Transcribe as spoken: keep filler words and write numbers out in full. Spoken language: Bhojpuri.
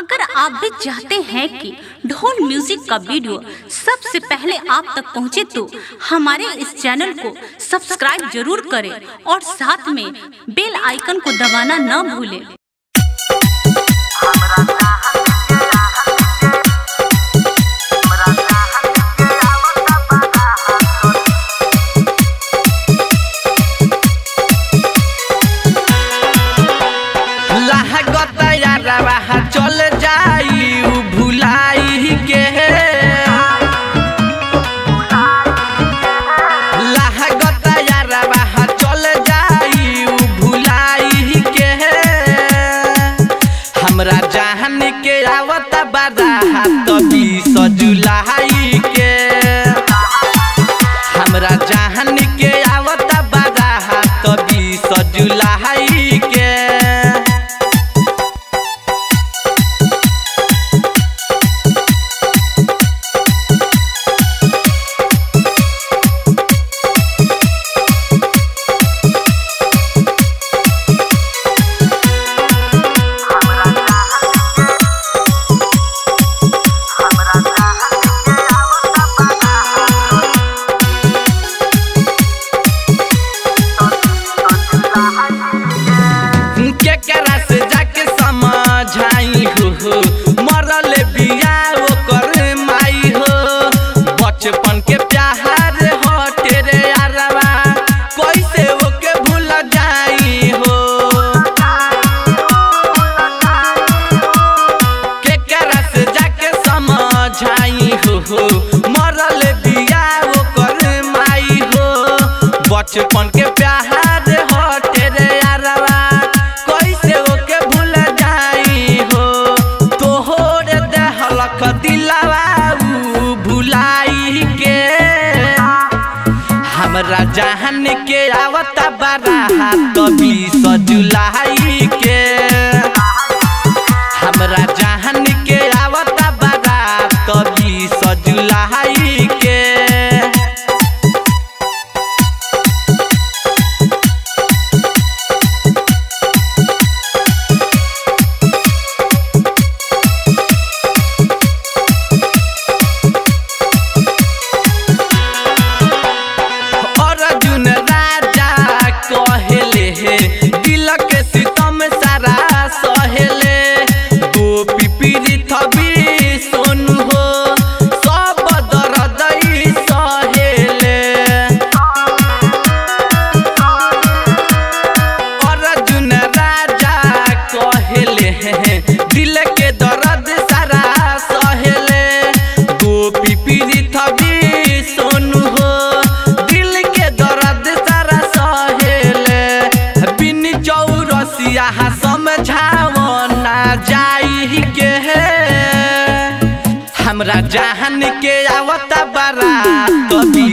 अगर आप भी चाहते हैं कि ढोल म्यूजिक का वीडियो सबसे पहले आप तक पहुंचे तो हमारे इस चैनल को सब्सक्राइब जरूर करें और साथ में बेल आइकन को दबाना न भूलें। चल जाई भुलाई के लागत यारवा चल जाई भुलाई के हमरा जहान के आवत बादा तभी सजुलाई के हमरा जहान के आवत बादा तभी सजुलाई के मरल बिया ओकर माई हो बचपन के प्यार हटे रे यारवा कैसे ओके भूल जाई हो केकरा से जाके समझाई हो मरल बिया ओकर माई हो बचपन के प्यार हटे रे यारवा कैसे ओके भूल जाई हो दिलवा भुलाई के हमरा जहान के आवत बारा तभी सजुलाई के हमरा जहान के आवत बारा तभी सजुलाई के दिल के सितम सारा सहेले गोपी पीड़ित भी सोनू हो सब दर्द सहेले अर्जुन राजा कहले दिल के दर्द सारा सहेले गोपी पीड़ित भी सोनू हो दिल के दर्द सारा सहेले चौरसिया समझावना जाई के हमरा जहान के आवत बारा तभी